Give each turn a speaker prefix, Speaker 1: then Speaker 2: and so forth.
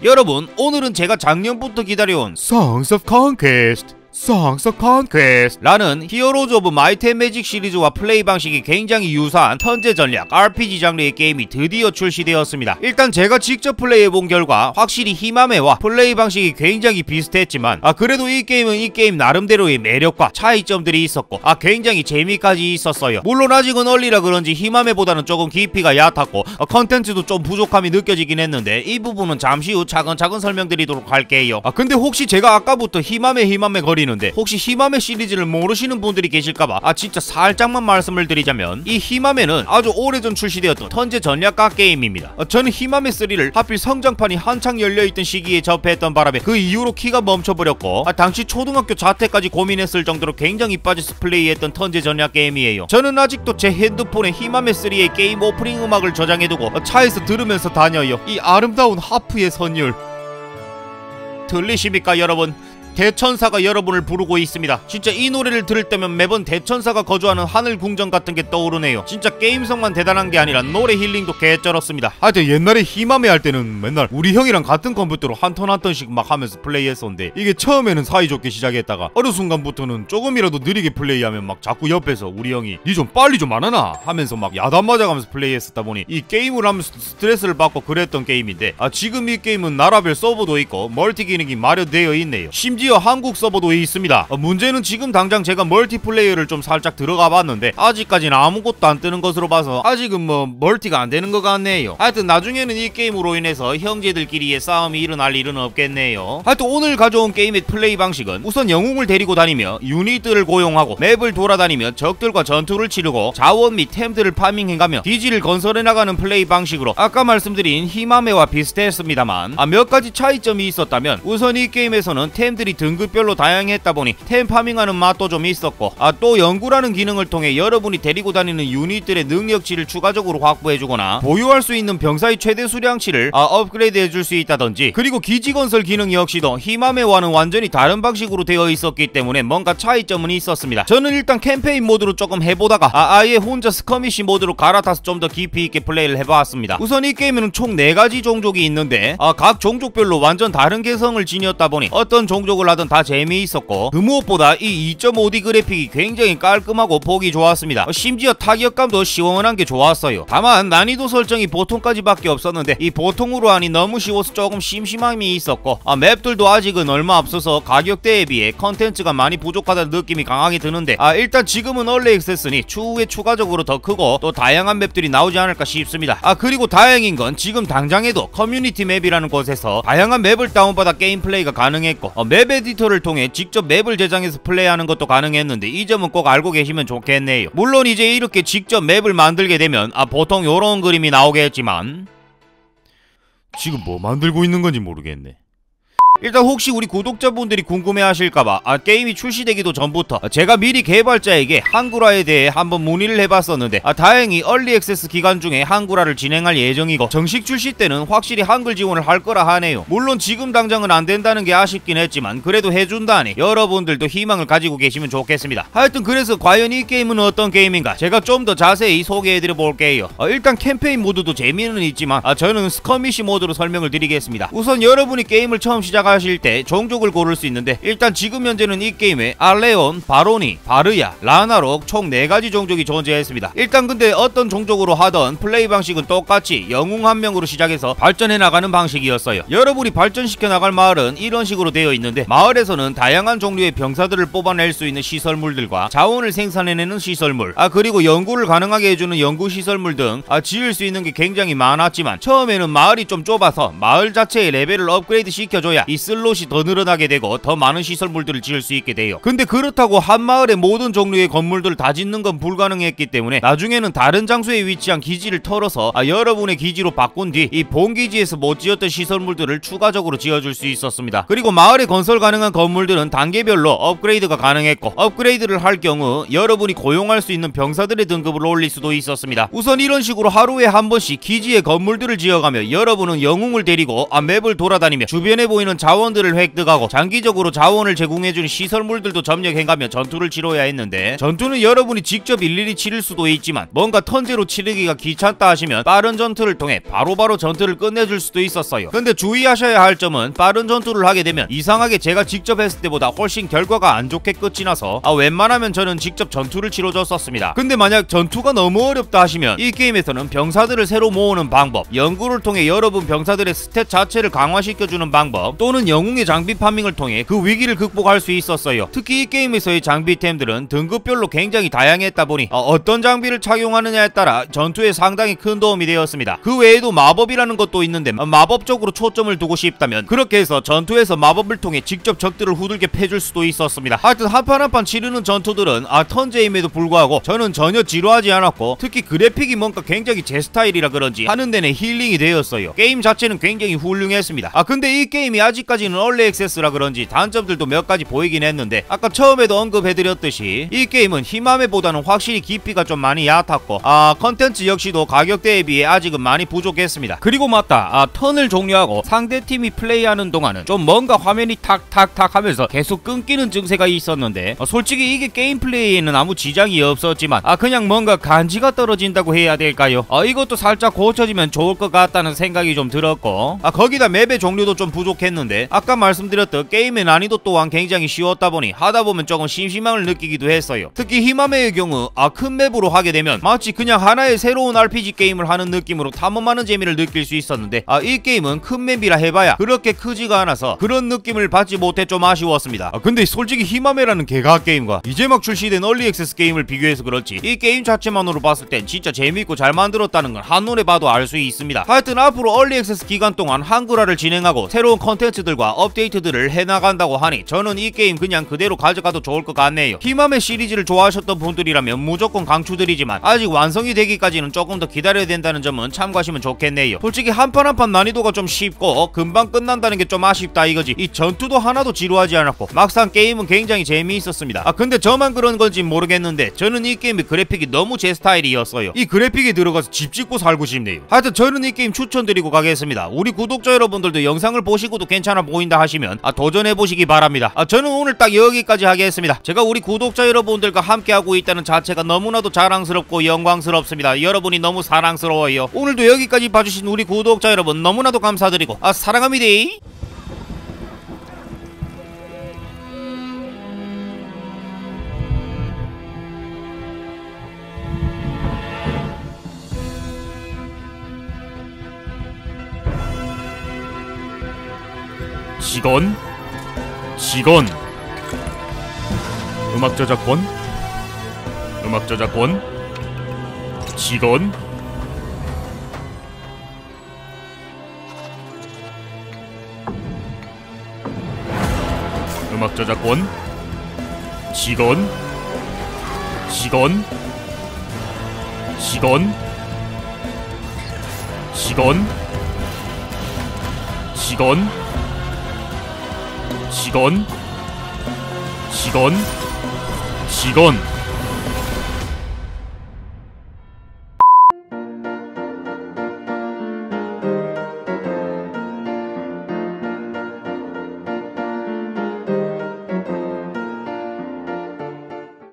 Speaker 1: 여러분, 오늘은 제가 작년부터 기다려온 Songs of Conquest 라는 히어로즈 오브 마이트 앤 매직 시리즈와 플레이 방식이 굉장히 유사한 턴제 전략 RPG 장르의 게임이 드디어 출시되었습니다. 일단 제가 직접 플레이해본 결과 확실히 히마메와 플레이 방식이 굉장히 비슷했지만 그래도 이 게임은 이 게임 나름대로의 매력과 차이점들이 있었고 굉장히 재미까지 있었어요. 물론 아직은 얼리라 그런지 히마메보다는 조금 깊이가 얕았고 컨텐츠도 좀 부족함이 느껴지긴 했는데 이 부분은 잠시 후 차근차근 설명드리도록 할게요. 근데 혹시 제가 아까부터 히마메 거리는데 혹시 히마메 시리즈를 모르시는 분들이 계실까봐 진짜 살짝만 말씀을 드리자면 이 히마메는 아주 오래전 출시되었던 턴제 전략가 게임입니다. 저는 히마메3를 하필 성장판이 한창 열려있던 시기에 접했던 바람에 그 이후로 키가 멈춰버렸고 당시 초등학교 자퇴까지 고민했을 정도로 굉장히 빠져서 플레이했던 턴제 전략 게임이에요. 저는 아직도 제 핸드폰에 히마메3의 게임 오프닝 음악을 저장해두고 차에서 들으면서 다녀요. 이 아름다운 하프의 선율 들리십니까 여러분? 대천사가 여러분을 부르고 있습니다. 진짜 이 노래를 들을 때면 매번 대천사가 거주하는 하늘 궁전 같은 게 떠오르네요. 진짜 게임성만 대단한 게 아니라 노래 힐링도 개쩔었습니다. 하여튼 옛날에 히마메 할 때는 맨날 우리 형이랑 같은 컴퓨터로 한 턴 한 턴씩 막 하면서 플레이했었는데 이게 처음에는 사이좋게 시작했다가 어느 순간부터는 조금이라도 느리게 플레이하면 막 자꾸 옆에서 우리 형이 니 좀 빨리 좀 안 하나 하면서 막 야단 맞아가면서 플레이했었다 보니 이 게임을 하면서 스트레스를 받고 그랬던 게임인데 지금 이 게임은 나라별 서버도 있고 멀티 기능이 마련되어 있네요. 심지어 한국 서버도 있습니다. 문제는 지금 당장 제가 멀티플레이어를 좀 살짝 들어가 봤는데 아직까지는 아무것도 안 뜨는 것으로 봐서 아직은 뭐 멀티가 안 되는 것 같네요. 하여튼 나중에는 이 게임으로 인해서 형제들끼리의 싸움이 일어날 일은 없겠네요. 하여튼 오늘 가져온 게임의 플레이 방식은 우선 영웅을 데리고 다니며 유닛들을 고용하고 맵을 돌아다니며 적들과 전투를 치르고 자원 및 템들을 파밍해가며 기지를 건설해나가는 플레이 방식으로 아까 말씀드린 히마메와 비슷했습니다만 몇 가지 차이점이 있었다면 우선 이 게임에서는 템들이 등급별로 다양했다 보니 템 파밍하는 맛도 좀 있었고 또 연구라는 기능을 통해 여러분이 데리고 다니는 유닛들의 능력치를 추가적으로 확보해주거나 보유할 수 있는 병사의 최대 수량치를 업그레이드 해줄 수 있다든지 그리고 기지 건설 기능 역시도 히마메와는 완전히 다른 방식으로 되어 있었기 때문에 뭔가 차이점은 있었습니다. 저는 일단 캠페인 모드로 조금 해보다가 아예 혼자 스커미시 모드로 갈아타서 좀 더 깊이 있게 플레이를 해봤습니다. 우선 이 게임에는 총 4가지 종족이 있는데 각 종족별로 완전 다른 개성을 지녔다 보니 어떤 종족을 하든 다 재미있었고 그 무엇보다 이 2.5D 그래픽이 굉장히 깔끔하고 보기 좋았습니다. 심지어 타격감도 시원한 게 좋았어요. 다만 난이도 설정이 보통까지밖에 없었는데 이 보통으로 하니 너무 쉬워서 조금 심심함이 있었고 맵들도 아직은 얼마 없어서 가격대에 비해 컨텐츠가 많이 부족하다는 느낌이 강하게 드는데 일단 지금은 얼리 액세스니 추후에 추가적으로 더 크고 또 다양한 맵들이 나오지 않을까 싶습니다. 그리고 다행인 건 지금 당장에도 커뮤니티 맵이라는 곳에서 다양한 맵을 다운받아 게임 플레이가 가능했고 맵 에디터를 통해 직접 맵을 제작해서 플레이하는 것도 가능했는데 이 점은 꼭 알고 계시면 좋겠네요. 물론 이제 이렇게 직접 맵을 만들게 되면 보통 요런 그림이 나오겠지만 지금 뭐 만들고 있는 건지 모르겠네. 일단 혹시 우리 구독자분들이 궁금해하실까봐 게임이 출시되기도 전부터 제가 미리 개발자에게 한글화에 대해 한번 문의를 해봤었는데 다행히 얼리 액세스 기간 중에 한글화를 진행할 예정이고 정식 출시 때는 확실히 한글 지원을 할 거라 하네요. 물론 지금 당장은 안 된다는 게 아쉽긴 했지만 그래도 해준다니 여러분들도 희망을 가지고 계시면 좋겠습니다. 하여튼 그래서 과연 이 게임은 어떤 게임인가 제가 좀 더 자세히 소개해드려 볼게요. 일단 캠페인 모드도 재미는 있지만 저는 스커미시 모드로 설명을 드리겠습니다. 우선 여러분이 게임을 처음 시작하실 때 종족을 고를 수 있는데 일단 지금 현재는 이 게임에 알레온, 바로니, 바르야, 라나록 총 4가지 종족이 존재했습니다. 일단 근데 어떤 종족으로 하던 플레이 방식은 똑같이 영웅 한 명으로 시작해서 발전해 나가는 방식이었어요. 여러분이 발전시켜 나갈 마을은 이런 식으로 되어 있는데 마을에서는 다양한 종류의 병사들을 뽑아낼 수 있는 시설물들과 자원을 생산해내는 시설물 그리고 연구를 가능하게 해주는 연구 시설물 등 지을 수 있는 게 굉장히 많았지만 처음에는 마을이 좀 좁아서 마을 자체의 레벨을 업그레이드 시켜줘야 이 슬롯이 더 늘어나게 되고 더 많은 시설물들을 지을 수 있게 돼요. 근데 그렇다고 한 마을의 모든 종류의 건물들을 다 짓는 건 불가능했기 때문에 나중에는 다른 장소에 위치한 기지를 털어서 여러분의 기지로 바꾼 뒤 이 본기지에서 못 지었던 시설물들을 추가적으로 지어줄 수 있었습니다. 그리고 마을에 건설 가능한 건물들은 단계별로 업그레이드가 가능했고 업그레이드를 할 경우 여러분이 고용할 수 있는 병사들의 등급을 올릴 수도 있었습니다. 우선 이런 식으로 하루에 한 번씩 기지에 건물들을 지어가며 여러분은 영웅을 데리고 맵을 돌아다니며 주변에 보이는 자원들을 획득하고 장기적으로 자원을 제공해주는 시설물들도 점령해가며 전투를 치러야 했는데, 전투는 여러분이 직접 일일이 치를 수도 있지만 뭔가 턴제로 치르기가 귀찮다 하시면 빠른 전투를 통해 바로바로 전투를 끝내줄 수도 있었어요. 근데 주의하셔야 할 점은 빠른 전투를 하게 되면 이상하게 제가 직접 했을 때보다 훨씬 결과가 안 좋게 끝이 나서 웬만하면 저는 직접 전투를 치러줬었습니다. 근데 만약 전투가 너무 어렵다 하시면 이 게임에서는 병사들을 새로 모으는 방법, 연구를 통해 여러분 병사들의 스탯 자체를 강화시켜주는 방법, 또는 영웅의 장비 파밍을 통해 그 위기를 극복할 수 있었어요. 특히 이 게임에서의 장비템들은 등급별로 굉장히 다양했다 보니 어떤 장비를 착용하느냐에 따라 전투에 상당히 큰 도움이 되었습니다. 그 외에도 마법이라는 것도 있는데 마법적으로 초점을 두고 싶다면 그렇게 해서 전투에서 마법을 통해 직접 적들을 후들게 패줄 수도 있었습니다. 하여튼 한 판 한 판 치르는 전투들은 턴제임에도 불구하고 저는 전혀 지루하지 않았고, 특히 그래픽이 뭔가 굉장히 제 스타일이라 그런지 하는 데는 힐링이 되었어요. 게임 자체는 굉장히 훌륭했습니다. 근데 이 게임이 아직까지는 얼리 액세스라 그런지 단점들도 몇 가지 보이긴 했는데, 아까 처음에도 언급해드렸듯이 이 게임은 히마메보다는 확실히 깊이가 좀 많이 얕았고, 컨텐츠 역시도 가격대에 비해 아직은 많이 부족했습니다. 그리고 맞다, 턴을 종료하고 상대팀이 플레이하는 동안은 좀 뭔가 화면이 탁탁탁 하면서 계속 끊기는 증세가 있었는데, 솔직히 이게 게임 플레이에는 아무 지장이 없었지만 그냥 뭔가 간지가 떨어진다고 해야 될까요? 이것도 살짝 고쳐지면 좋을 것 같다는 생각이 좀 들었고, 거기다 맵의 종류도 좀 부족했는데, 아까 말씀드렸던 게임의 난이도 또한 굉장히 쉬웠다 보니 하다보면 조금 심심함을 느끼기도 했어요. 특히 히마메의 경우 큰 맵으로 하게 되면 마치 그냥 하나의 새로운 RPG 게임을 하는 느낌으로 탐험하는 재미를 느낄 수 있었는데, 이 게임은 큰 맵이라 해봐야 그렇게 크지가 않아서 그런 느낌을 받지 못해 좀 아쉬웠습니다. 근데 솔직히 히마메라는 개각 게임과 이제 막 출시된 얼리 액세스 게임을 비교해서 그렇지 이 게임 자체만으로 봤을 땐 진짜 재밌고 잘 만들었다는 건 한눈에 봐도 알 수 있습니다. 하여튼 앞으로 얼리 액세스 기간 동안 한글화를 진행하고 새로운 컨텐츠들과 업데이트들을 해나간다고 하니 저는 이 게임 그냥 그대로 가져가도 좋을 것 같네요. 히마메 시리즈를 좋아하셨던 분들이라면 무조건 강추드리지만 아직 완성이 되기까지는 조금 더 기다려야 된다는 점은 참고하시면 좋겠네요. 솔직히 한 판 한 판 난이도가 좀 쉽고 금방 끝난다는 게 좀 아쉽다 이거지. 이 전투도 하나도 지루하지 않았고 막상 게임은 굉장히 재미있었습니다. 근데 저만 그런 건지 모르겠는데 저는 이 게임의 그래픽이 너무 제 스타일이었어요. 이 그래픽에 들어가서 집 짓고 살고 싶네요. 하여튼 저는 이 게임 추천드리고 가겠습니다. 우리 구독자 여러분들도 영상을 보시고도 괜찮아 보인다 하시면 도전해보시기 바랍니다. 저는 오늘 딱 여기까지 하겠습니다. 제가 우리 구독자 여러분들과 함께하고 있다는 자체가 너무나도 자랑스럽고 영광스럽습니다. 여러분이 너무 사랑스러워요. 오늘도 여기까지 봐주신 우리 구독자 여러분 너무나도 감사드리고 사랑합니다. 직원 음악 저작권 직원 음악 저작권 직원 직원